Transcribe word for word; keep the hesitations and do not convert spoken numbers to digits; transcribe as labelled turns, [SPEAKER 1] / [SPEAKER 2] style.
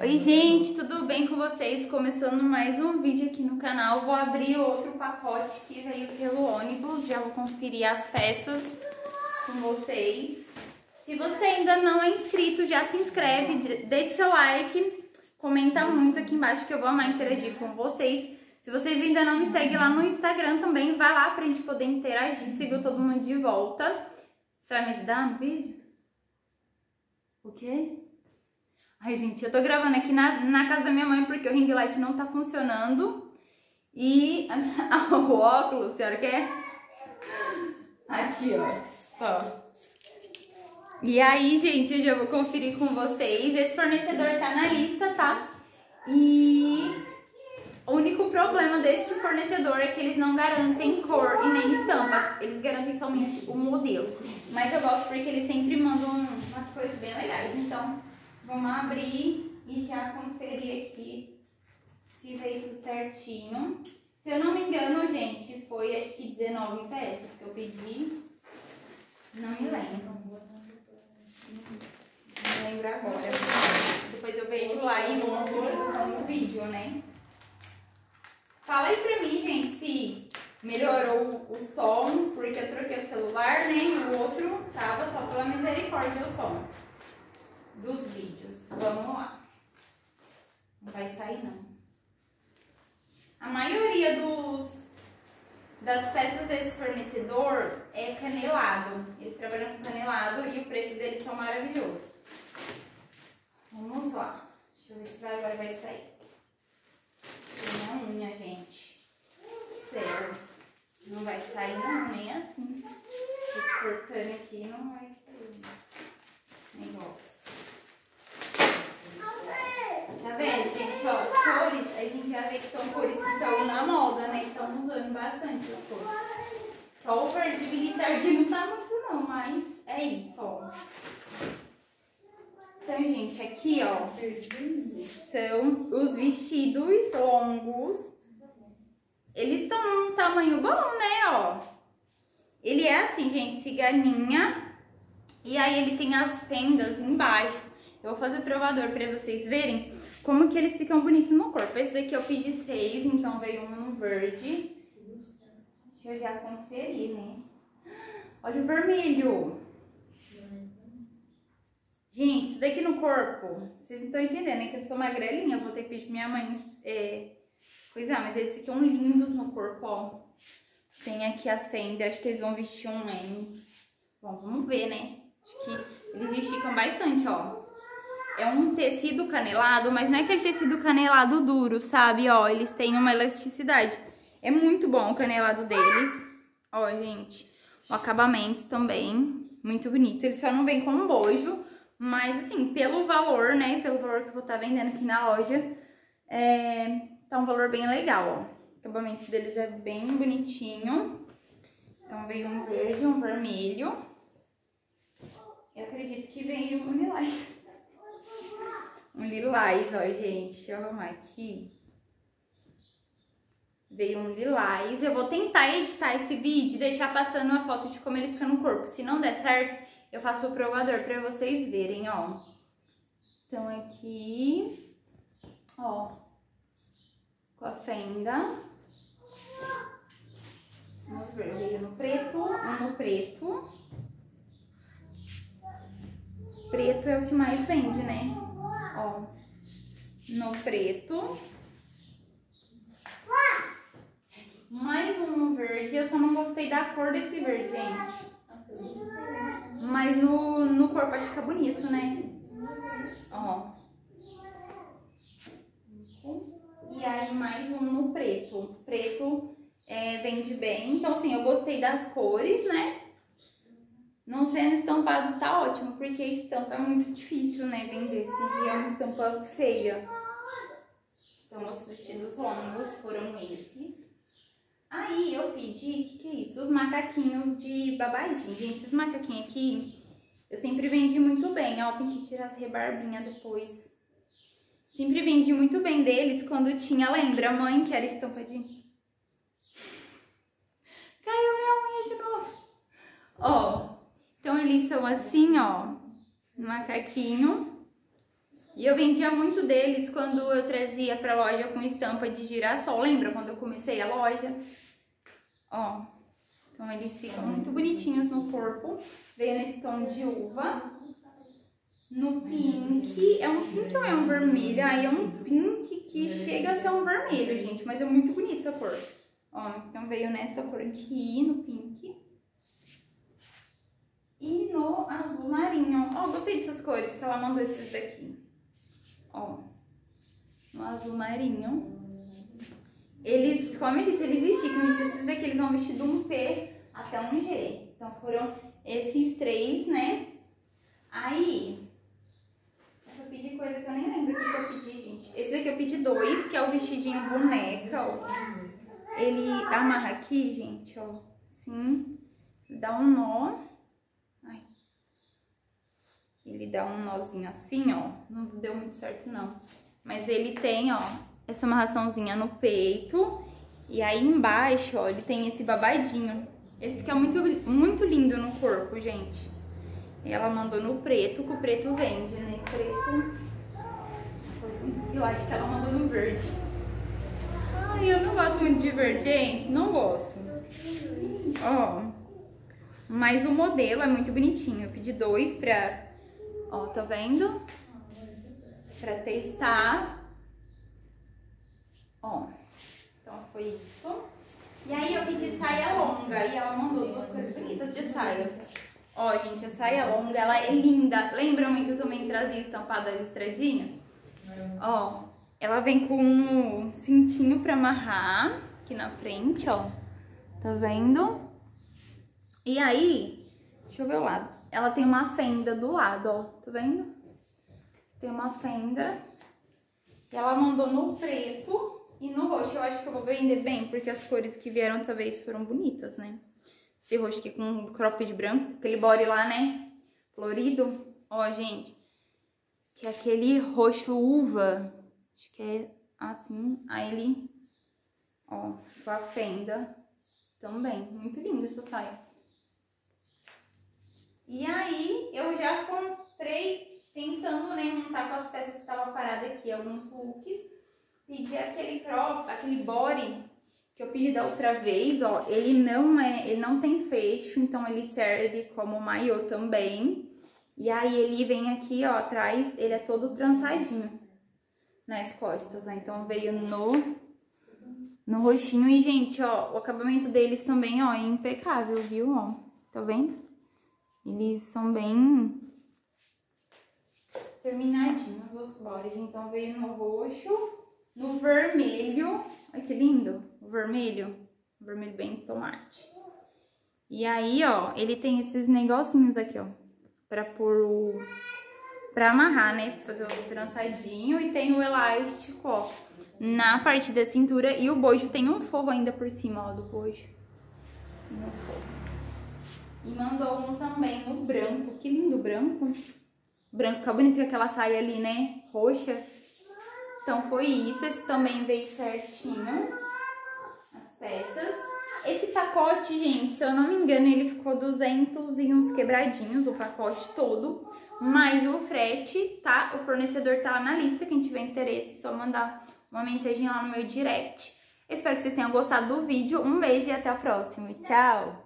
[SPEAKER 1] Oi gente, tudo bem com vocês? Começando mais um vídeo aqui no canal. Vou abrir outro pacote que veio pelo ônibus. Já vou conferir as peças com vocês. Se você ainda não é inscrito, já se inscreve, deixe seu like, comenta muito aqui embaixo que eu vou amar interagir com vocês. Se vocês ainda não me seguem lá no Instagram também, vai lá pra gente poder interagir, siga todo mundo de volta. Você vai me ajudar no vídeo? O quê? Ai, gente, eu tô gravando aqui na, na casa da minha mãe porque o ring light não tá funcionando. E o óculos, a senhora quer? Aqui, ó. Ó. E aí, gente, eu já vou conferir com vocês. Esse fornecedor tá na lista, tá? E o único problema deste fornecedor é que eles não garantem cor e nem estampas. Eles garantem somente o modelo. Mas eu gosto porque eles sempre mandam umas coisas bem legais. Então, vamos abrir e já conferir aqui se veio tudo certinho. Se eu não me engano, gente, foi acho que dezenove peças que eu pedi. Não me lembro. Não lembro agora. Depois eu vejo lá e vou conferir no vídeo, né? Fala aí pra mim, gente, se melhorou o som, porque eu troquei o celular, né? E o outro tava só pela misericórdia o som dos vídeos. Vamos lá. Não vai sair, não. A maioria dos, das peças desse fornecedor é canelado. Eles trabalham com canelado e o preço deles são maravilhosos. Vamos lá. Deixa eu ver se vai, agora vai sair. Tem uma unha, gente. Sério. Não vai sair não, nem assim. Tô cortando aqui, não vai sair. Negócio. Tá vendo, gente? Ó, as cores, a gente já vê que são cores que estão na moda, né? Estão usando bastante as cores. Só o verde militar que não tá muito não, mas é isso, ó. Então, gente, aqui, ó, são os vestidos longos. Eles estão num tamanho bom, né, ó. Ele é assim, gente, ciganinha. E aí ele tem as fendas embaixo. Eu vou fazer o provador pra vocês verem como que eles ficam bonitos no corpo. Esse daqui eu pedi seis, então veio um no verde. Deixa eu já conferir, né? Olha o vermelho. Gente, isso daqui no corpo, vocês estão entendendo, né? Que eu sou magrelinha, vou ter que pedir pra minha mãe é, coisar, mas esses aqui são lindos no corpo, ó. Tem aqui a fenda, acho que eles vão vestir um M. Bom, vamos ver, né? Acho que eles esticam bastante, ó. É um tecido canelado, mas não é aquele tecido canelado duro, sabe? Ó, eles têm uma elasticidade. É muito bom o canelado deles. Ó, gente, o acabamento também, muito bonito. Ele só não vem com um bojo. Mas, assim, pelo valor, né, pelo valor que eu vou estar vendendo aqui na loja, é, tá um valor bem legal, ó. O acabamento deles é bem bonitinho. Então, veio um verde, um vermelho. Eu acredito que veio um lilás. Um lilás, ó, gente. Deixa eu arrumar aqui. Veio um lilás. Eu vou tentar editar esse vídeo e deixar passando uma foto de como ele fica no corpo. Se não der certo, eu faço o provador pra vocês verem, ó. Então, aqui, ó, com a fenda. Vamos ver, veio no preto, um no preto. Preto é o que mais vende, né? Ó, no preto. Mais um no verde, eu só não gostei da cor desse verde, gente. Mas no, no corpo acho que fica bonito, né? Ó. E aí mais um no preto. Preto é, vende bem. Então, assim, eu gostei das cores, né? Não sendo estampado tá ótimo, porque estampa é muito difícil, né? Vender se é uma estampa feia. Então, os vestidos longos foram esses. Aí eu pedi, o que, que é isso? Os macaquinhos de babadinho. Gente, esses macaquinhos aqui, eu sempre vendi muito bem. Ó, tem que tirar as rebarbinhas depois. Sempre vendi muito bem deles quando tinha, lembra, mãe, que era estampadinho? Caiu minha unha de novo. Ó, então eles são assim, ó, macaquinho. E eu vendia muito deles quando eu trazia pra loja com estampa de girassol. Lembra quando eu comecei a loja? Ó, então eles ficam muito bonitinhos no corpo. Veio nesse tom de uva. No pink, é um pink ou é um vermelho? Aí é um pink que chega a ser um vermelho, gente, mas é muito bonita essa cor. Ó, então veio nessa cor aqui, no pink. E no azul marinho. Ó, gostei dessas cores que ela mandou esses daqui. Ó, no azul marinho. Eles, como eu disse, eles esticam. Esses daqui eles vão vestir de um P até um G. Então foram esses três, né? Aí, eu pedi coisa que eu nem lembro o que eu pedi, gente. Esse daqui eu pedi dois, que é o vestidinho boneca, ó. Ele amarra aqui, gente, ó. Assim, dá um nó. Ai. Ele dá um nozinho assim, ó. Não deu muito certo, não. Mas ele tem, ó, essa amarraçãozinha no peito. E aí embaixo, ó, ele tem esse babadinho. Ele fica muito, muito lindo no corpo, gente. E ela mandou no preto, que o preto vende, né? Preto. Eu acho que ela mandou no verde. Ai, eu não gosto muito de verde, gente. Não gosto. Ó. Mas o modelo é muito bonitinho. Eu pedi dois pra... Ó, tá vendo? Pra testar. Ó. Então foi isso. E aí eu pedi saia longa. E ela mandou duas coisas bonitas de saia. Ó, gente, a saia longa, ela é linda. Lembra, mãe, que eu também trazia estampada listradinha? Ó, ela vem com um cintinho pra amarrar aqui na frente, ó. Tá vendo? E aí, deixa eu ver o lado. Ela tem uma fenda do lado, ó. Tá vendo? Tem uma fenda. E ela mandou no preto e no roxo. Eu acho que eu vou vender bem, porque as cores que vieram dessa vez foram bonitas, né? Esse roxo aqui com cropped branco, aquele body lá, né? Florido. Ó, gente. Que é aquele roxo uva. Acho que é assim. Aí ele, ó, com a fenda também. Muito linda essa saia. E aí, eu já comprei, pensando, né, em montar com as peças que estavam paradas aqui, alguns looks. Pedi aquele crop, aquele body que eu pedi da outra vez, ó. Ele não é, ele não tem fecho, então ele serve como maiô também. E aí ele vem aqui, ó, atrás, ele é todo trançadinho nas costas, ó. Então veio no, no roxinho. E, gente, ó, o acabamento deles também, ó, é impecável, viu, ó. Tá vendo? Eles são bem terminadinhos, os bodies. Então veio no roxo, no vermelho. Olha que lindo, o vermelho. O vermelho bem tomate. E aí, ó, ele tem esses negocinhos aqui, ó. Pra pôr o... Pra amarrar, né? Pra fazer o trançadinho. E tem o elástico, ó, na parte da cintura. E o bojo tem um forro ainda por cima, ó, do bojo. Tem um forro. E mandou um também no branco. Que lindo branco. Branco, fica bonito aquela saia ali, né? Roxa. Então foi isso. Esse também veio certinho. As peças. Esse pacote, gente, se eu não me engano, ele ficou duzentos e uns quebradinhos, o pacote todo. Mas o frete, tá? O fornecedor tá na lista. Quem tiver interesse, é só mandar uma mensagem lá no meu direct. Espero que vocês tenham gostado do vídeo. Um beijo e até a próxima. Tchau!